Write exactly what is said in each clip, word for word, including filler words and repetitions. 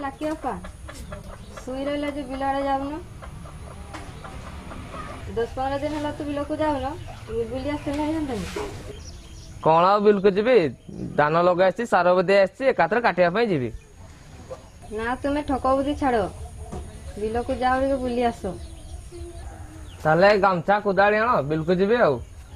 नाकी अपा सुई रहा जो बिल आड़े जाऊन दस पंद्रह दिन है तू बिल को जाऊन बुली आसते कौन आ बिल को जी धान लगा सार बदे आसतर काटा जी ना तुम्हें ठक बुद्धि छाड़ बिल को जाओ बुली आस ताले गामछा कोदाड़ी आण बिल को जी आ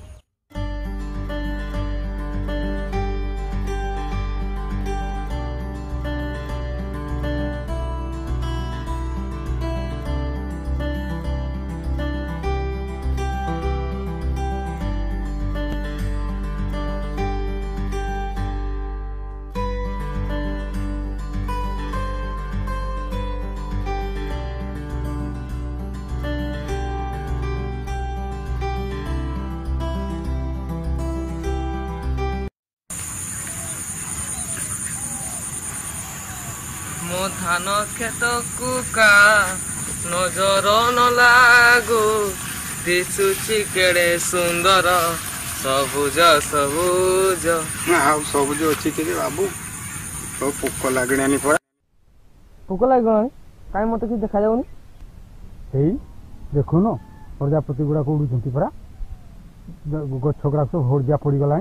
मो धान खेत कुका नजर न लागू दिशुची केड़े सुंदर सबुज सबुज हाँ सबुज अच्छी कि बाबू तो पोक लगनी पड़ा पोक लगे कहीं मत कि देखा जाऊनी देखुन प्रजापति गुड़ा उड़ुंट परा गछ गुड़ा सब हड़जिया पड़गला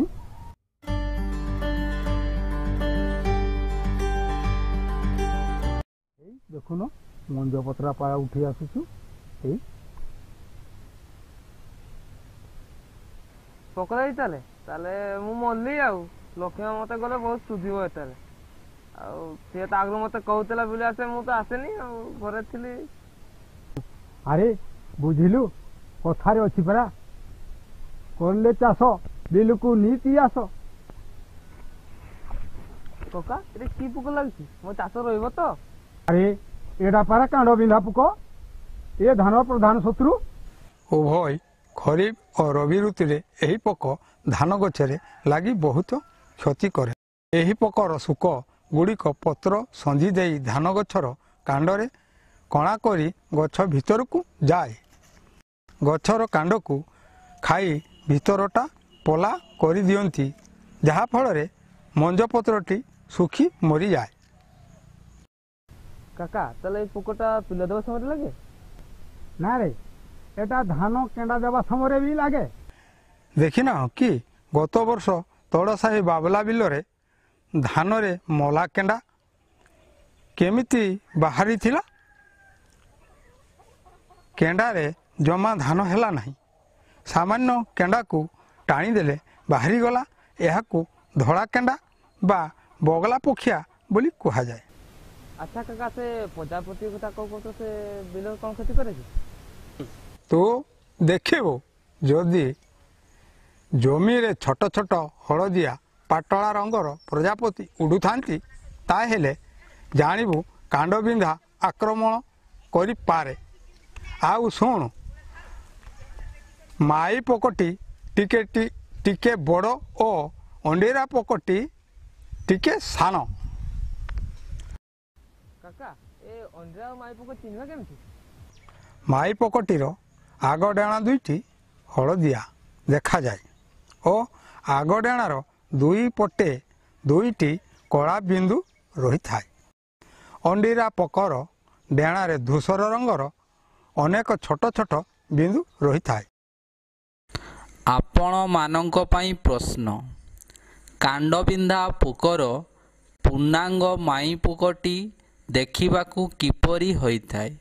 देखुन मंज पतरा पाया उठी आसुचु पकड़ा ताले ताले मु मल्ली आउ लक्ष्मी मत गले बहुत सुधिब एताले सी तो आगु मत कहूला बुले आसे मु तो आसेनी घरे थी अरे बुझिलु कथारे अच्छी परा करले चाष बिल को नीति आस कका ये कि पोक लगी मो चाष रही तो अरे एडा पारा कांड बिंधा पुक ये धान प्रधान शत्रु उभय खरीफ और रवि ऋतु रे एही पोक धान गछरे लागी बहुत क्षति करे एही पोकर सुक गुड़िक पत्र संझी देई धान गछर कांडरे कणा करी गछ भीतर को जाए गछर कांड को खाई भीतरटा पला करी दियंती जहा फल मंज पत्रटी सुखी मरी जाए काका तले पोकटा पिला देवा समय लगे ना रे एटा धान केंडा देवा समय भी लगे देखिना कि गत वर्ष तोड़ साही बाबला बिल रे धान रे मला केंडा केमिति बाहरी थिला केंडा रे जमा धान हेला नहीं सामान्य केंडा को टाणी देले बाहरी गला यहा को धड़ा केंडा बा बगला पखिया बोली कहा जाए अच्छा काका से प्रजापति कथा कह से बिल कौन क्षति करे तो देखो जदि जमी रे छोट छोट हलदिया पाटला रंगर प्रजापति उड़ू थांती ताहेले जानिबु कांड बिंधा आक्रमण करि पारे आउ सुन माई पकटी टिके टिके बड़ और अंडेरा पकटी टिके सान काका ए अंडेरा माई पक चिन्हवा केमती माई पकटीर आग डेणा दुईटी हलदिया देखा जाए और आग डेणार दुई पटे दुईटी कला बिंदु रही थाए अंडीरा पकर डेणारे धूसर रंगर अनेक छोट छोट बिंदु रही थाए आपण मानक पई प्रश्न कांडबिंधा पोकर पूर्णांग माई पोकटी देखिबाकू किपरि होइथाय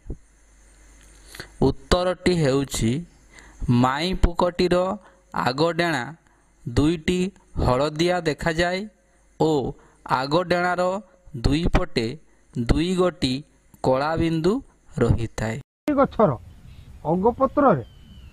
उत्तरटी हेउछि माई पोकटीर आगडेणा दुईटी हलदिया देखा जाए और आगडेणार दुई पटे दुई गोटी कला बिंदु रही थाए गछर अगपत्र रे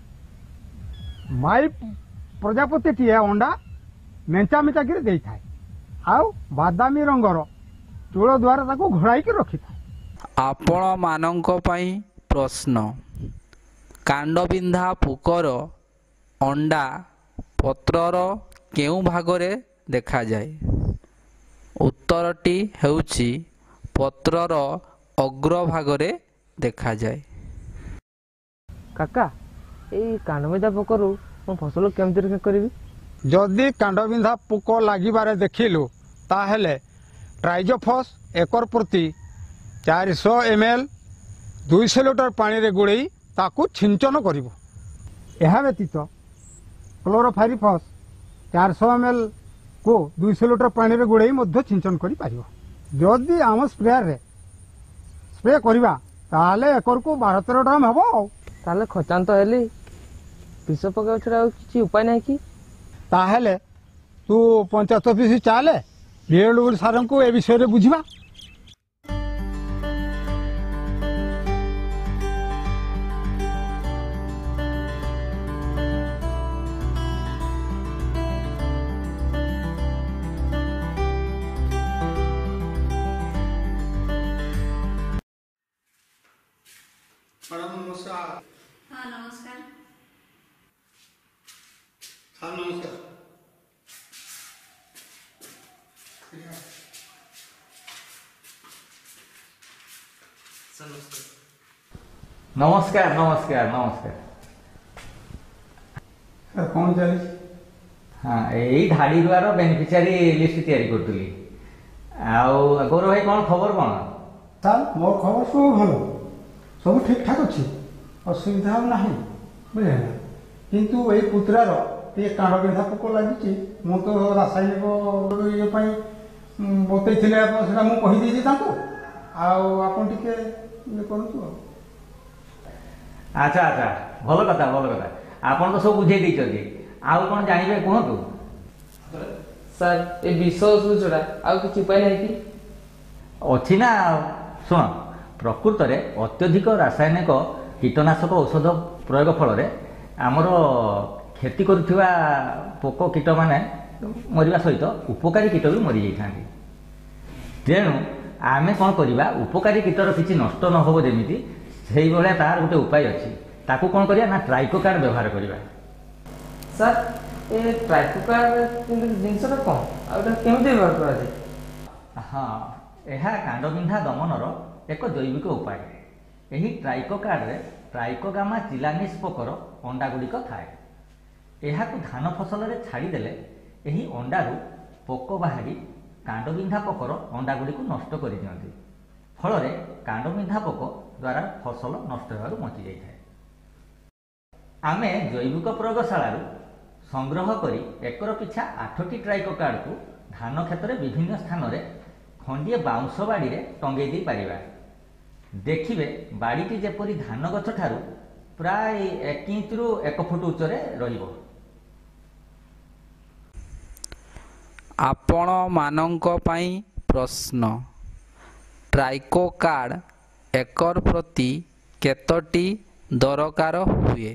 माई प्रजापति टी अंडा मेंचा मेचा कर दे थाए आउ बादामी रंगर चूल द्वारा ताको घोड़ाई के रखी थाए आपण मानक पई प्रश्न कांडबिंधा पोकर अंडा पत्रर केउ भागरे देखा जाए उत्तरटी हेउछि पत्रर अग्र भागरे देखा जाए काका ए कांडबिंधा पोकरू मो फसल केमति रक्षा करिवि जदि कांडबिंधा पोक लागिबारे देखिलु ताहेले ट्राइजोफस एकर प्रति ଚାରିଶହ ଏମ୍ ଏଲ୍ ଦୁଇଶହ ଲିଟର ପାଣିରେ ଗୋଳେଇ ତାକୁ ଛିଞ୍ଚନ କରିବ। ଏହା ବ୍ୟତୀତ କ୍ଲୋରୋଫାଇରିଫସ୍ ଚାରିଶହ ଏମ୍ ଏଲ୍ କୁ ଦୁଇଶହ ଲିଟର ପାଣିରେ ଗୋଳେଇ ମଧ୍ୟ ଛିଞ୍ଚନ କରିପାରିବ। ଯଦି ଆମ ସ୍ପ୍ରେୟାରରେ ସ୍ପ୍ରେ କରିବା ତାହେଲେ ଏକରକୁ ବାର ତେର ଡ୍ରମ୍ ହେବ। ଆଉ ତାହେଲେ ଖଚାନ୍ତ ହେଲି ବିଷ ପକାଇବା ଛଡ଼ା ଆଉ କିଛି ଉପାୟ ନାହିଁ କି? ତାହେଲେ ତୁ ପଞ୍ଚାୟତ ଅଫିସ ଚାଲେ ବିଏଲ୍ଡବ୍ଲ୍ୟୁ ସାର୍ଙ୍କୁ ଏ ବିଷୟରେ ବୁଝିବା। ମ୍ୟାଡ଼ାମ ନମସ୍କାର। ହଁ ନମସ୍କାର। ସାର୍ ନମସ୍କାର। ନମସ୍କାର ନମସ୍କାର ନମସ୍କାର। ସାର୍ କ'ଣ ଚାଲିଛି? ହଁ ଏଇ ଧାଡ଼ି ଦୁଆର ବେନିଫିସିଆରୀ ଲିଷ୍ଟ ତିଆରି କରୁଥିଲି। ଆଉ ଗୌରବ ଭାଇ କ'ଣ ଖବର କ'ଣ? ସାର୍ ମୋ ଖବର ସବୁ ଭଲ, ସବୁ ଠିକ୍ଠାକ୍ ଅଛି, ଅସୁବିଧା ଆଉ ନାହିଁ ବୁଝିଲେ ନା। କିନ୍ତୁ ଏଇ ପୁତୁରାର ଟିକେ କାଣ୍ଡ ବିନ୍ଧା ପୋକ ଲାଗିଛି। ମୁଁ ତ ରାସାୟନିକ ଇଏ ପାଇଁ ବତେଇଥିଲେ ଆପଣ, ସେଟା ମୁଁ କହିଦେଇଛି ତାଙ୍କୁ। ଆଉ ଆପଣ ଟିକେ ଇଏ କରନ୍ତୁ ଆଉ। ଆଚ୍ଛା ଆଚ୍ଛା ଭଲ କଥା ଭଲ କଥା। ଆପଣ ତ ସବୁ ବୁଝେଇ ଦେଇଛନ୍ତି, ଆଉ କ'ଣ ଜାଣିବେ କୁହନ୍ତୁ। ସାର୍ ଏ ବିଷ ଔଷଧ ଛଡ଼ା ଆଉ କିଛି ଉପାୟ ନାହିଁ କି? ଅଛି ନା। ଶୁଣ, ପ୍ରକୃତରେ ଅତ୍ୟଧିକ ରାସାୟନିକ କୀଟନାଶକ ଔଷଧ ପ୍ରୟୋଗ ଫଳରେ ଆମର କ୍ଷତି କରୁଥିବା ପୋକ କୀଟମାନେ ମରିବା ସହିତ ଉପକାରୀ କୀଟ ବି ମରିଯାଇଥାନ୍ତି। ତେଣୁ ଆମେ କ'ଣ କରିବା, ଉପକାରୀ କୀଟର କିଛି ନଷ୍ଟ ନ ହେବ ଯେମିତି ସେଇଭଳିଆ ତାର ଗୋଟେ ଉପାୟ ଅଛି। ତାକୁ କ'ଣ କରିବା ନା ଟ୍ରାଇକୋକାର୍ଡ ବ୍ୟବହାର କରିବା। ସାର୍ ଏ ଟ୍ରାଇକୋକାର୍ଡ ଜିନିଷଟା କ'ଣ, ଆଉ ଏଟା କେମିତି ବ୍ୟବହାର କରାଯାଏ? ହଁ, ଏହା କାଣ୍ଡବିନ୍ଧା ଦମନର ଏକ ଜୈବିକ ଉପାୟ। ଏହି ଟ୍ରାଇକୋକାର୍ଡରେ ଟ୍ରାଇକୋଗାମା ଚିଲାନିସ୍ ପୋକର ଅଣ୍ଡା ଗୁଡ଼ିକ ଥାଏ। ଏହାକୁ ଧାନ ଫସଲରେ ଛାଡ଼ିଦେଲେ ଏହି ଅଣ୍ଡାରୁ ପୋକ ବାହାରି କାଣ୍ଡବିନ୍ଧା ପୋକର ଅଣ୍ଡା ଗୁଡ଼ିକୁ ନଷ୍ଟ କରିଦିଅନ୍ତି। ଫଳରେ କାଣ୍ଡବିନ୍ଧା ପୋକ ଦ୍ୱାରା ଫସଲ ନଷ୍ଟ ହେବାରୁ ବଞ୍ଚିଯାଇଥାଏ। ଆମେ ଜୈବିକ ପ୍ରୟୋଗଶାଳାରୁ ସଂଗ୍ରହ କରି ଏକର ପିଛା ଆଠଟି ଟ୍ରାଇକୋକାର୍ଡକୁ ଧାନ କ୍ଷେତ୍ରରେ ବିଭିନ୍ନ ସ୍ଥାନରେ ଖଣ୍ଡିଏ ବାଉଁଶ ବାଡ଼ିରେ ଟଙ୍ଗେଇ ଦେଇପାରିବା। ଦେଖିବେ ବାଡ଼ିଟି ଯେପରି ଧାନ ଗଛ ଠାରୁ ପ୍ରାୟ ଏକ ଇଞ୍ଚରୁ ଏକ ଫୁଟ ଉଚ୍ଚରେ ରହିବ। ଆପଣମାନଙ୍କ ପାଇଁ ପ୍ରଶ୍ନ, ଟ୍ରାଇକୋକାର୍ଡ ଏକର ପ୍ରତି କେତୋଟି ଦରକାର ହୁଏ?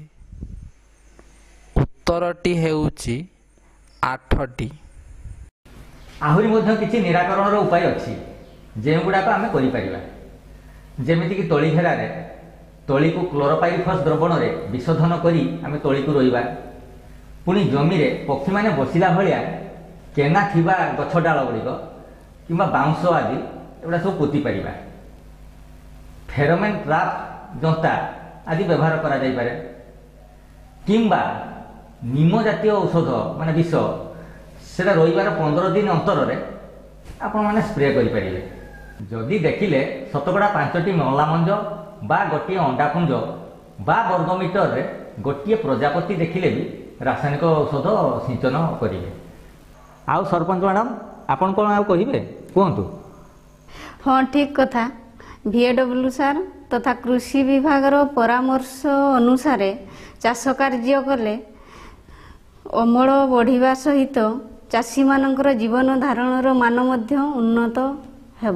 ଉତ୍ତରଟି ହେଉଛି ଆଠଟି। ଆହୁରି ମଧ୍ୟ କିଛି ନିରାକରଣର ଉପାୟ ଅଛି, ଯେଉଁଗୁଡ଼ାକ ଆମେ କରିପାରିବା। ଯେମିତିକି ତଳି ଘେରାରେ ତଳିକୁ କ୍ଲୋରୋଫାଇରିଫସ୍ ଦ୍ରବଣରେ ବିଶୋଧନ କରି ଆମେ ତଳିକୁ ରୋଇବା। ପୁଣି ଜମିରେ ପକ୍ଷୀମାନେ ବସିଲା ଭଳିଆ କେନା ଥିବା ଗଛ ଡାଳ ଗୁଡ଼ିକ କିମ୍ବା ବାଉଁଶ ଆଦି ଏଗୁଡ଼ା ସବୁ ପୋତି ପାରିବା। ଫେରୋମେନ୍ ଟ୍ରାପ୍ ଜନ୍ତା ଆଦି ବ୍ୟବହାର କରାଯାଇପାରେ। କିମ୍ବା ନିମ ଜାତୀୟ ଔଷଧ ମାନେ ବିଷ, ସେଟା ରହିବାର ପନ୍ଦର ଦିନ ଅନ୍ତରରେ ଆପଣମାନେ ସ୍ପ୍ରେ କରିପାରିବେ। ଯଦି ଦେଖିଲେ ଶତକଡ଼ା ପାଞ୍ଚଟି ମଲା ମଞ୍ଜ ବା ଗୋଟିଏ ଅଣ୍ଡାପୁଞ୍ଜ ବା ବର୍ଗ ମିଟରରେ ଗୋଟିଏ ପ୍ରଜାପତି ଦେଖିଲେ ବି ରାସାୟନିକ ଔଷଧ ସିଞ୍ଚନ କରିବେ। ଆଉ ସରପଞ୍ଚ ମ୍ୟାଡ଼ାମ, ଆପଣ କ'ଣ ଆଉ କହିବେ କୁହନ୍ତୁ? ହଁ ଠିକ୍ କଥା। ଭିଏଡବ୍ଲ୍ୟୁ ସାର୍ ତଥା କୃଷି ବିଭାଗର ପରାମର୍ଶ ଅନୁସାରେ ଚାଷ କାର୍ଯ୍ୟ କଲେ ଅମଳ ବଢ଼ିବା ସହିତ ଚାଷୀମାନଙ୍କର ଜୀବନ ଧାରଣର ମାନ ମଧ୍ୟ ଉନ୍ନତ ହେବ।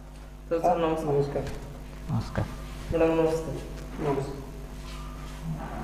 ସାର୍ ନମସ୍କାର। ନମସ୍କାର ମ୍ୟାଡ଼ାମ ନମସ୍କାର। ନମସ୍କାର।